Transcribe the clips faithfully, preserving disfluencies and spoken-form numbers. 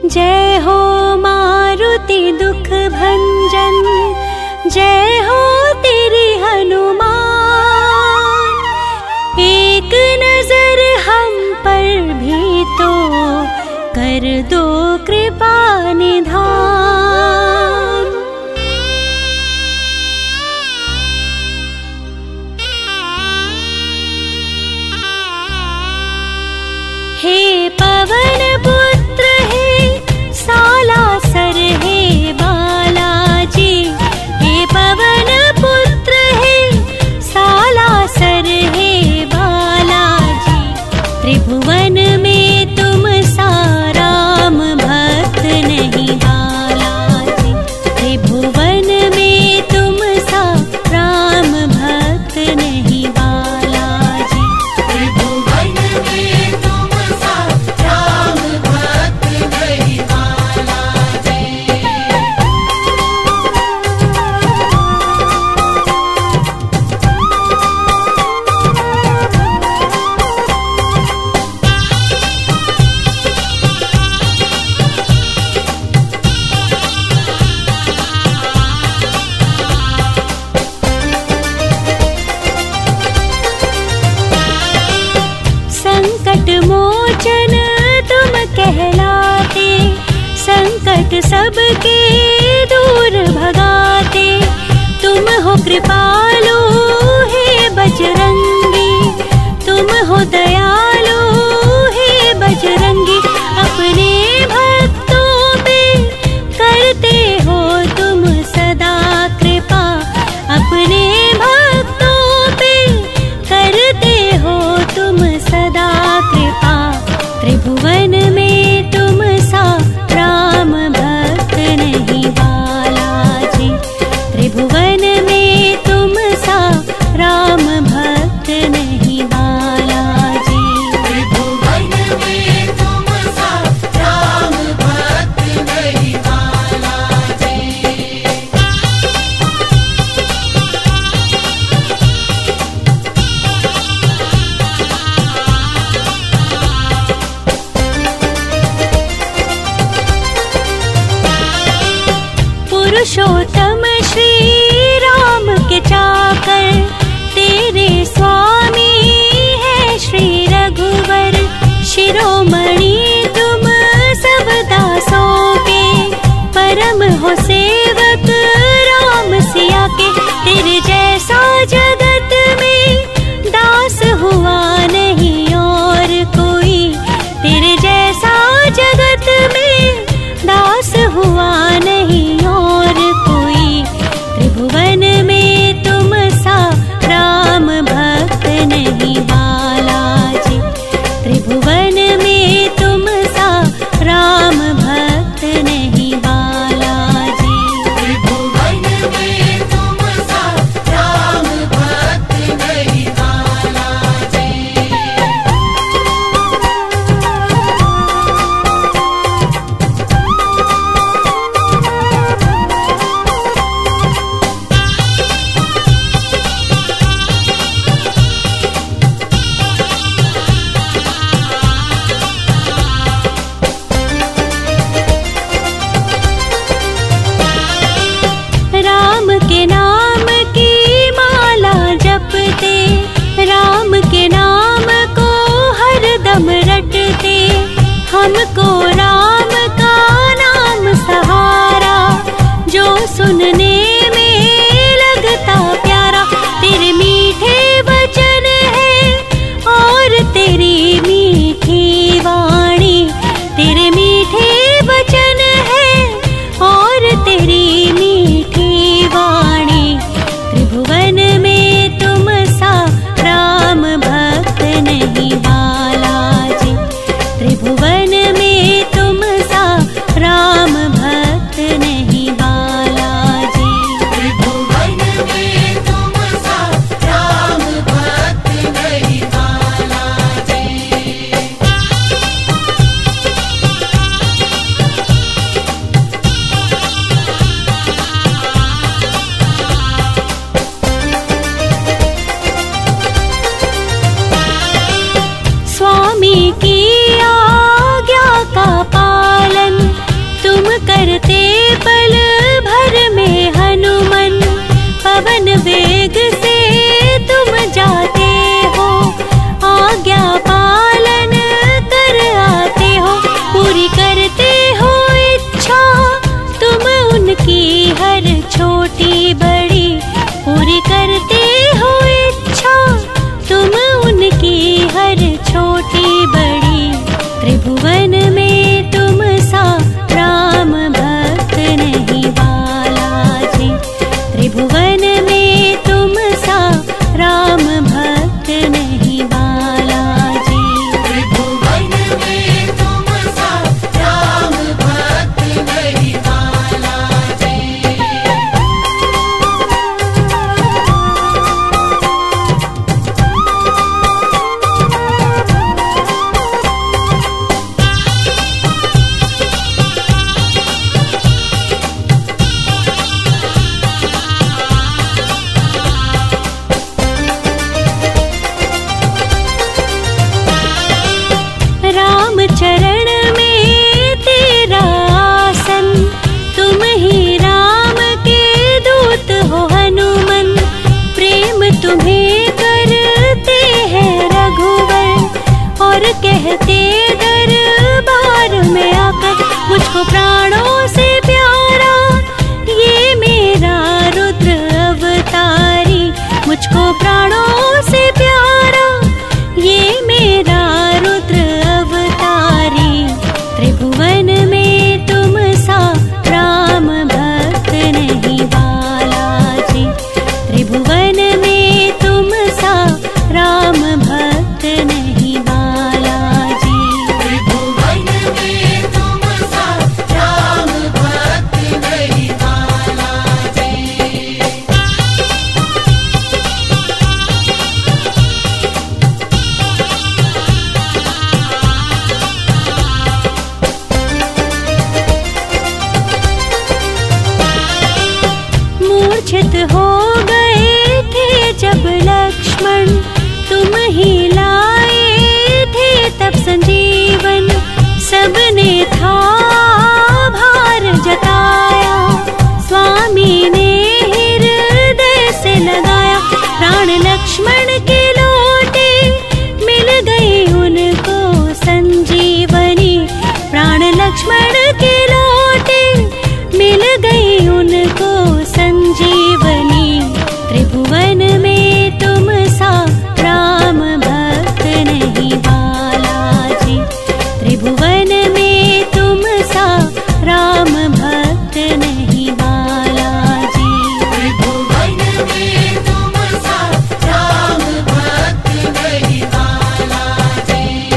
जय हो मारुति दुख भंजन, जय हो तेरी हनुमान। एक नजर हम पर भी तो कर दो कृपा निधान। हे पवन पुत्र हे सालासर हे बालाजी, हे पवन पुत्र हे सालासर हे बालाजी। त्रिभुवन में तुम सा राम भक्त नहीं बालाजी, त्रिभुवन में तुम सा राम भक्त नहीं बालाजी, त्रिभुवन में तुम सा राम भक्त नहीं बालाजी। संकट मोचन तुम कहलाते, संकट सबके दूर भगाते। तुम हो कृपालु हे बजरंगी, तुम हो दयालु हे बजरंगी। अपने भक्तों पे करते हो तुम सदा कृपा, अपने भक्तों पे करते हो तुम सदा कृपा। त्रिभुवन में तुम सा राम भक्त नहीं बालाजी, त्रिभुवन में तुम सा राम भक्त नहीं बालाजी, त्रिभुवन में तुम सा राम भक्त नहीं बालाजी। पुरुषोत्तम श्री राम के चाकर, तेरे स्वामी है श्री रघुवर। शिरोमणि तुम सब दासों के, परम हो सेवक राम सिया के। तेरे जैसा जगत में दास हुआ नहीं और कोई, तेरे जैसा जगत में दास हुआ नहीं और कोई। त्रिभुवन में तुम सा राम भक्त नहीं बालाजी, त्रिभुवन में तुम सा राम भक्त नहीं बालाजी, त्रिभुवन में तुम सा राम भक्त नहीं बालाजी। राम के नाम की माला जपते, राम के नाम को हर दम रटते। हमको राम का नाम सहारा, जो सुनने में लगता प्यारा। तेरे मीठे वचन है और तेरी मीठी वाणी, तेरे मीठे वचन है और तेरी मीठी वाणी। त्रिभुवन में तुम सा राम भक्त नहीं बालाजी, त्रिभुवन में तुम सा राम भक्त नहीं बालाजी, त्रिभुवन में तुम सा राम भक्त नहीं बालाजी। स्वामी की आज्ञा का पालन करते पल भर में हनुमन, पवन वेग से तुम जाते हो, आज्ञा पालन कर आते हो, पूरी करते हो इच्छा तुम उनकी हर छोटी बड़ी, पूरी करते हो इच्छा तुम उनकी हर छोटी बड़ी। त्रिभुवन में तुम सा राम भक्त नहीं बालाजी, त्रिभुवन में तुम सा राम भक्त नहीं बालाजी, त्रिभुवन में तुम सा राम भक्त नहीं बालाजी। राम चरण में तेरा आसन, तुम ही राम के दूत हो हनुमन, प्रेम तुम्हें करते हैं रघुवर, और कहते दरबार में आकर मुझको प्राणों से प्यारा ये मेरा रुद्र अवतारी, मुझको प्राणों से प्यारा ये मेरा रुद्र अवतारी। त्रिभुवन में तुम सा राम भक्त नहीं बालाजी, त्रिभुवन में तुम सा राम भक्त नहीं बालाजी, त्रिभुवन में तुम सा राम भक्त नहीं बालाजी। मूर्छित हो गए थे जब लक्ष्मण, तुम ही लाए थे तब संजीवन, सबने था भार जताया, स्वामी ने हृदय से लगाया, प्राण लक्ष्मण के लौटे मिल गई उनको संजीवनी, प्राण लक्ष्मण के लौटे मिल गई उनको संजीवनी। त्रिभुवन में तुम सा राम भक्त नहीं बालाजी, त्रिभुवन में तुम सा राम भक्त नहीं बालाजी, त्रिभुवन में तुम सा राम भक्त नहीं बालाजी।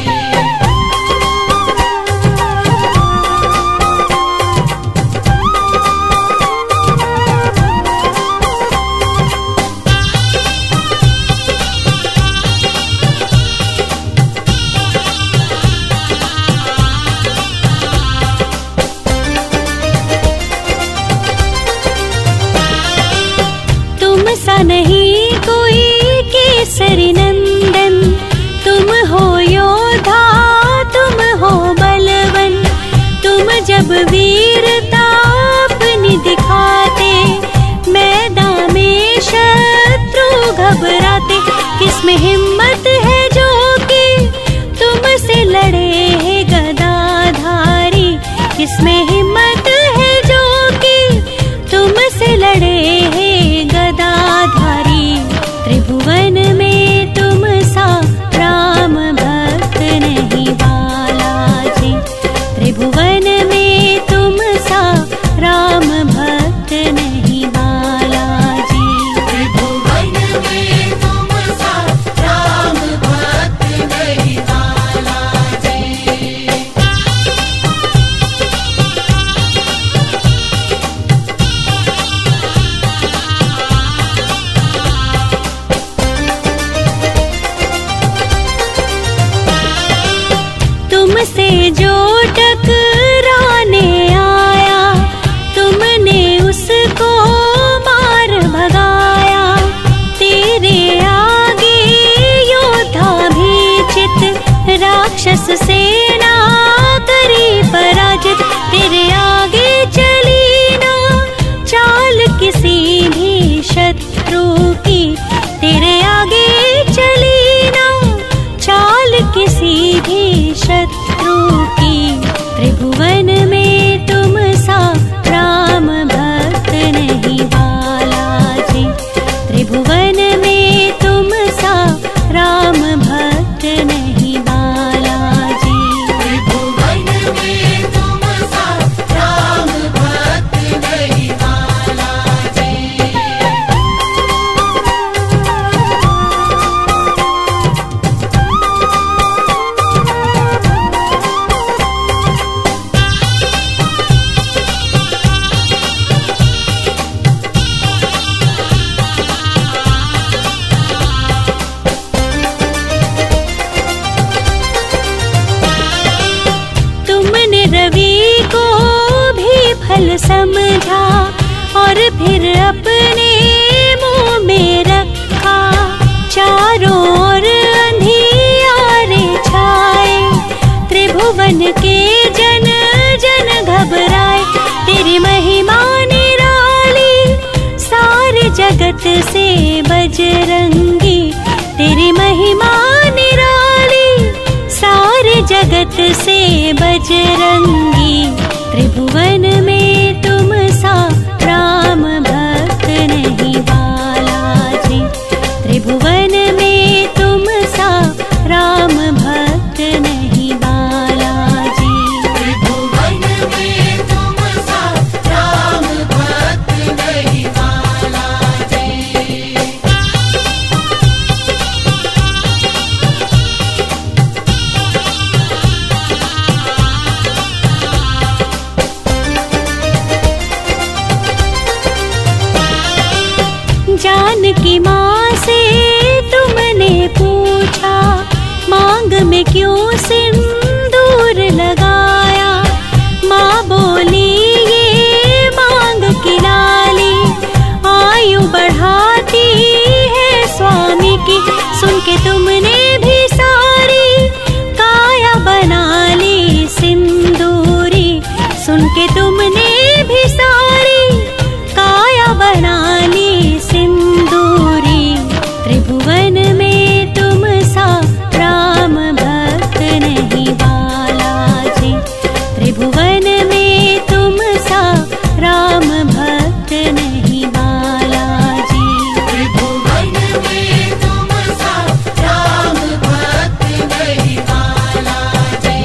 तुम सा नहीं कोई केसरी नंदन, तुम हो योद्धा तुम हो बलवन, तुम जब वीरता अपनी दिखाते मैदान में शत्रु घबराते, किसमें हिम्मत है जो कि तुमसे लड़े है गदाधारी, किसमें हिम्मत है जो कि तुमसे लड़े है गदाधारी। त्रिभुवन में तुम सा राम भक्त नहीं बालाजी, त्रिभुवन में तुम सा राम भक्त नहीं बालाजी, त्रिभुवन में तुम सा राम भक्त नहीं बालाजी। तुमसे जो टकराने आया तुमने उसको मार भगाया, तेरे आगे योद्धा भी चित राक्षस सेना करी पराजित, तेरे आगे चल समझा और फिर अपने मुंह में रखा। चारों ओर अंधियारे छाए, त्रिभुवन के जन जन घबराए। तेरी महिमा निराली सारे जगत से बजरंगी, तेरी महिमा निराली सारे जगत से बजरंगी। त्रिभुवन में तुम सा राम भक्त नहीं बालाजी, त्रिभुवन में तुम सा राम भक्त नहीं बालाजी। त्रिभुवन में तुम सा राम भक्त नहीं बालाजी। जानकी माँ से तुमने पूछा, मांग में क्यों सिंदूर लगाया। माँ बोली ये मांग की लाली आयु बढ़ाती है स्वामी की। सुन के तुमने भी सारी काया बना ली सिंदूरी, सुन के तुमने भी सारी काया बना ली सिंदूरी। त्रिभुवन में तुम सा राम भक्त नहीं बालाजी, त्रिभुवन में तुम सा राम भक्त नहीं बालाजी। त्रिभुवन में तुम सा राम भक्त नहीं बालाजी।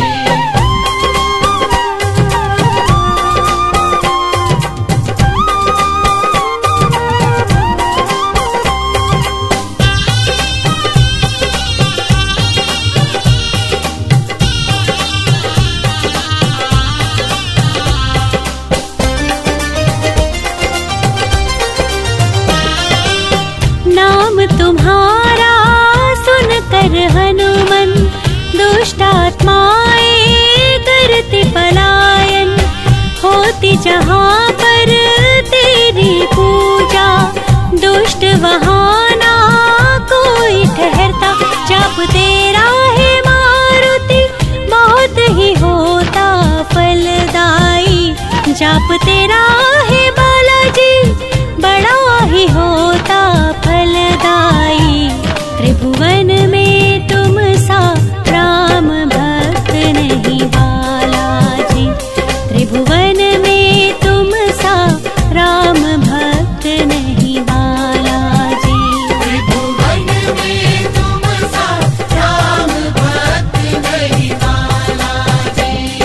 नाम तुम्हारा सुनकर हनुमन दुष्ट आत्माएं करती पलायन। होती जहाँ पर तेरी पूजा, दुष्ट वहाँ ना कोई ठहरता। जप तेरा है मारुति बहुत ही होता फलदाई, जप तेरा है बालाजी बड़ा ही होता फलदाई। त्रिभुवन में तुम सा राम भक्त नहीं बालाजी, त्रिभुवन में तुम सा राम भक्त नहीं बालाजी। त्रिभुवन में तुम सा राम भक्त नहीं बालाजी।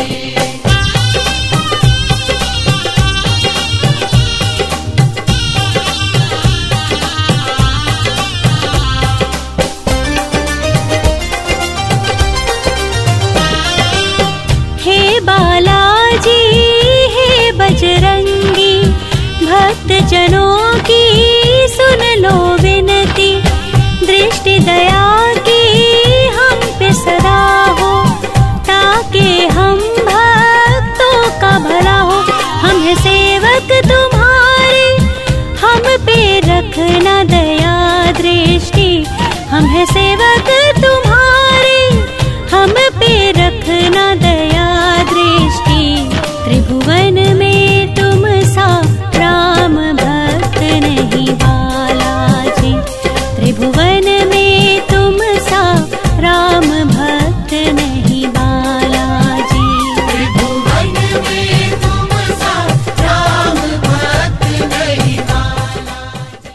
हे बालाजी हे बजरंगी, भक्त जनों की सुन लो विनती। दृष्टि दया की हम पे सदा हो, ताकि हम भक्तों का भला हो। हम है सेवक तुम्हारे, हम पे रखना दया दृष्टि। हम है सेवक तुम्हारे, हम पे रखना दया दृष्टि। त्रिभुवन में तुम सा राम भक्त नहीं बालाजी, त्रिभुवन में तुम सा राम भक्त नहीं बालाजी। त्रिभुवन में तुम सा राम भक्त नहीं बालाजी।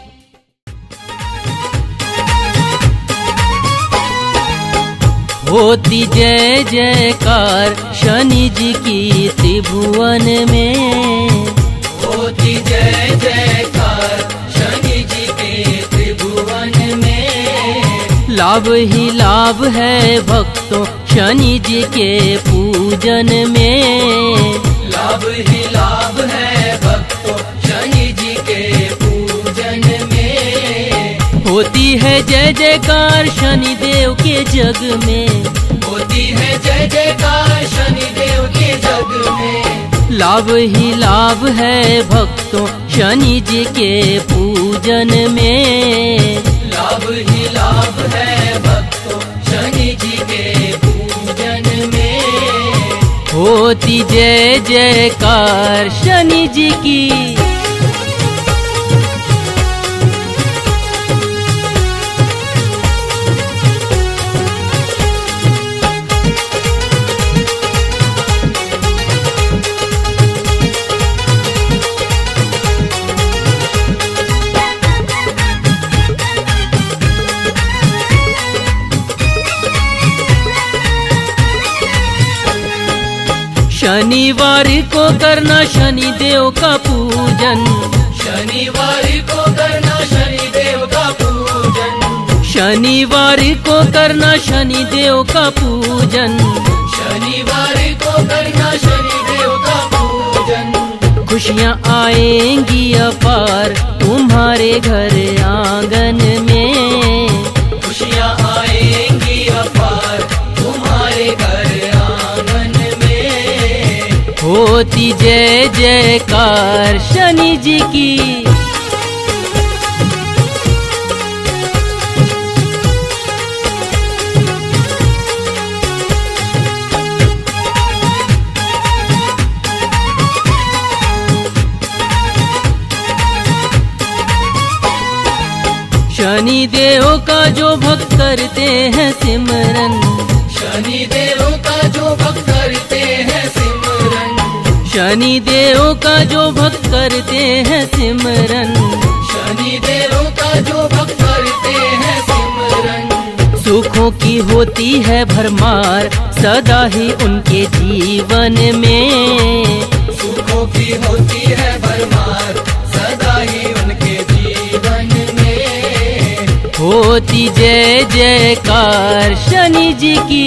होती जय जयकार शनि जी की त्रिभुवन में, होती जय जयकार शनि जी के त्रिभुवन में। लाभ ही लाभ है भक्तों शनि जी के पूजन में। लाभ ही लाभ है भक्तों शनि जी के पूजन में। होती है जय जयकार शनि देव के जग में, होती है जय जयकार शनि देव के जग में। लाभ ही लाभ है भक्तों शनि जी के पूजन में। लाभ ही लाभ है भक्तों शनि जी के पूजन में। होती जय जयकार शनि जी की। शनिवार को करना शनि देव का पूजन। शनिवार को करना शनि देव का पूजन। शनिवार को करना शनि देव का पूजन। शनिवार को करना शनि देव का पूजन। खुशियाँ आएंगी अपार तुम्हारे घर आंगन में। खुशियाँ आएंगी अपार तुम्हारे घर आंगन में। होती जय जयकार शनि जी की। शनि देव का जो भक्त करते हैं सिमरन। शनि देव का जो भक्त करते हैं सिमरन। शनि देव का जो भक्त करते हैं सिमरन। शनि देव का जो भक्त करते हैं सिमरन। सुखों की होती है भरमार सदा ही उनके जीवन में। सुखों की होती है भरमार सदा ही उनके जीवन में। होती जय जयकार शनि जी की।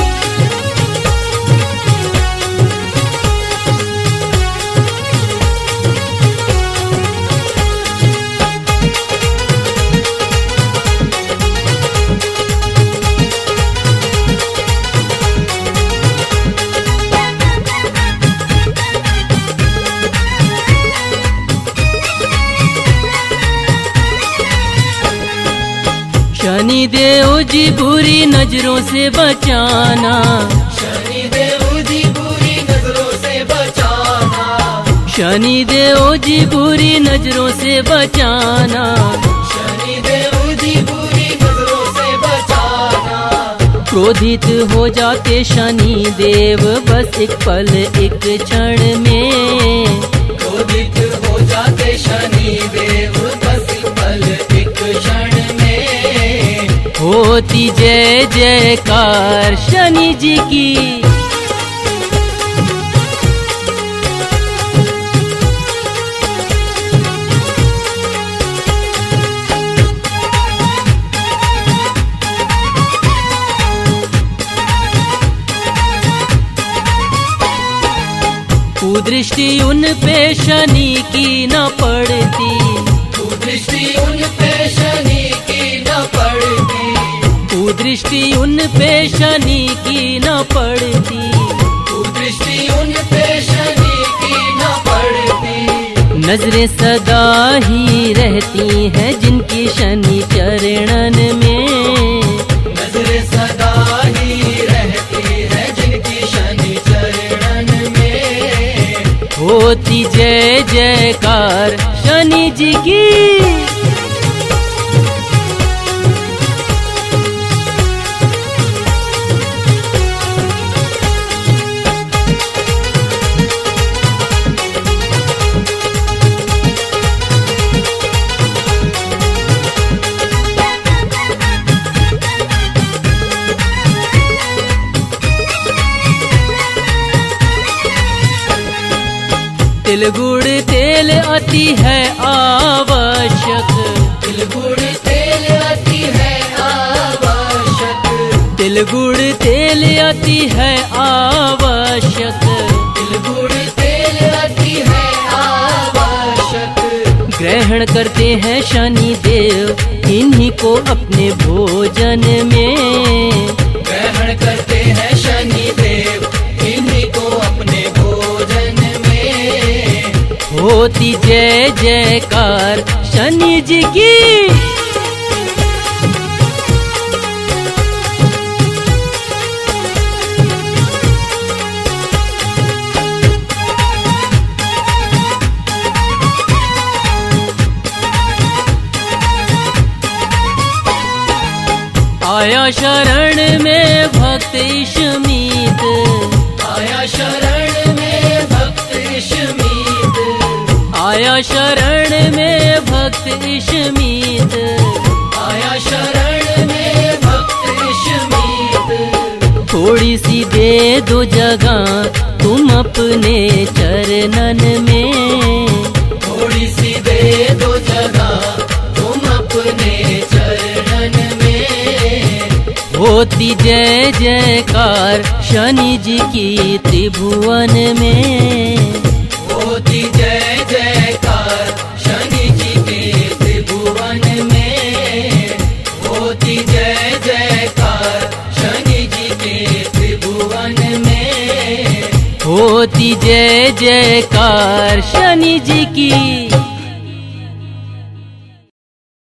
शनि देव जी बुरी नजरों से बचाना। शनि देव जी बुरी नजरों से बचाना। शनि देव जी बुरी नजरों से बचाना। शनि देव जी बुरी नजरों से बचाना। क्रोधित हो जाते शनि देव बस एक पल एक क्षण में। क्रोधित हो जाते शनि देव बस एक पल एक क्षण में। होती जय जयकार शनि जी की। कुदृष्टि उन पे शनि की न पड़ती। कुदृष्टि उन पे शनि की न पड़ती। कुदृष्टि उन पे शनि की न पड़ती। कुदृष्टि उन पे शनि की न पड़ती। नजरें सदा ही रहती हैं जिनकी शनि चरणन में। नजरें सदा ही रहती है जिनकी शनि चरणन में। होती जय जयकार शनि जी की। तिल गुड़ तेल अति है आवश्यक। तिल गुड़ तेल अति है आवश्यक। तिल गुड़ तेल अति है आवश्यक। तिल गुड़ तेल अति है आवश्यक। ग्रहण करते हैं शनि देव इन्हीं को अपने भोजन में। ग्रहण करते हैं शनि देव इन्हीं को अपने भोजन में। जय जयकार शनि जी की। आया शरण में भक्त ईशमीत, आया शरण में भक्त ईशमीत, आया शरण में भक्त ईशमीत, आया शरण में भक्त ईशमीत। थोड़ी सी दे दो जगह तुम अपने चरणन में, थोड़ी सी दे दो जगह तुम अपने चरणन में। होती जय जयकार शनि जी की त्रिभुवन में, होती जय जयकार शनि जी के त्रिभुवन में, होती जय जयकार शनि जी के त्रिभुवन में, होती जय जयकार शनि जी की।